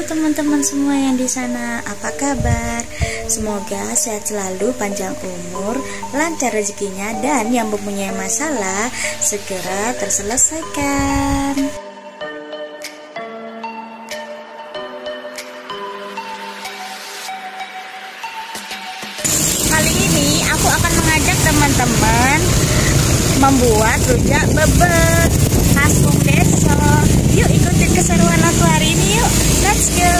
teman-teman semua yang di sana, apa kabar? Semoga sehat selalu, panjang umur, lancar rezekinya, dan yang mempunyai masalah segera terselesaikan. Kali ini aku akan mengajak teman-teman membuat rujak bebek khas Wong Deso. Yuk ikutin keseruan aku hari ini yuk. Let's go.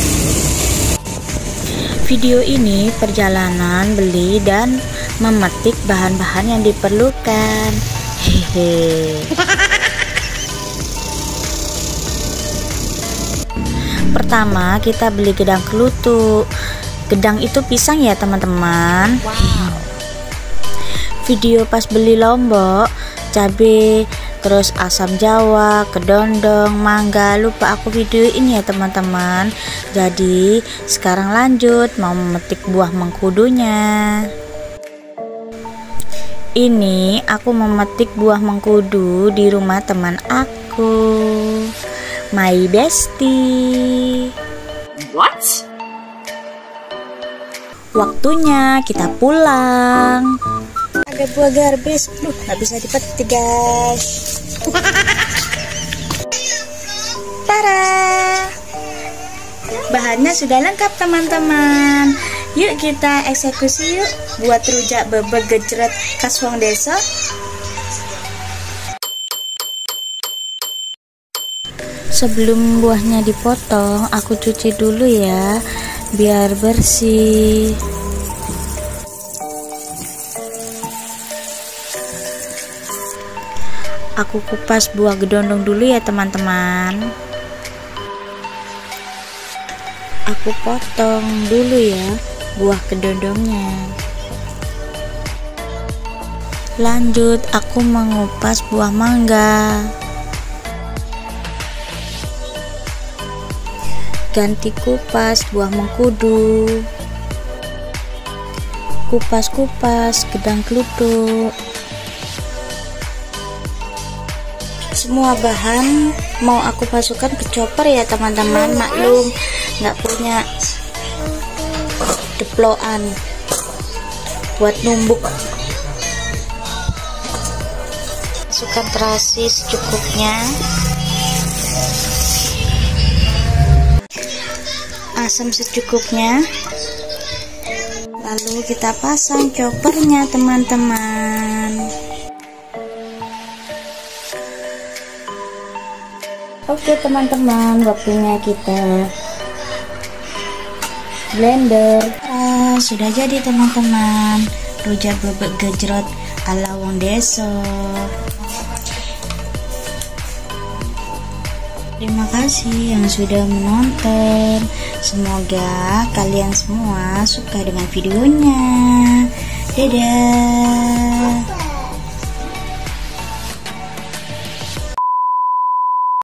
Video ini perjalanan beli dan memetik bahan-bahan yang diperlukan. Hehe. Pertama kita beli gedang kelutuk. Gedang itu pisang ya teman-teman. Wow. Video pas beli lombok, cabai, terus asam jawa, kedondong, mangga, lupa aku videoin ya teman-teman. Jadi sekarang lanjut mau memetik buah mengkudunya. Ini aku memetik buah mengkudu di rumah teman aku, my bestie. What? Waktunya kita pulang. Ada buah garbis, nggak bisa dipetik guys. Tara, bahannya sudah lengkap teman-teman. Yuk kita eksekusi yuk buat rujak bebek gejrot khas Wong Deso. Sebelum buahnya dipotong, aku cuci dulu ya biar bersih. Aku kupas buah gedondong dulu ya teman-teman. Aku potong dulu ya buah gedondongnya. Lanjut aku mengupas buah mangga. Ganti kupas buah mengkudu. Kupas-kupas gedang kelutuk. Semua bahan mau aku masukkan ke chopper ya teman-teman. Maklum nggak punya deploan buat numbuk. Masukkan terasi secukupnya, asam secukupnya, lalu kita pasang choppernya teman-teman. Oke teman-teman, waktunya kita blender. Sudah jadi teman-teman, rujak bebek gejrot ala Wong Deso. Terima kasih yang sudah menonton. Semoga kalian semua suka dengan videonya. Dadah.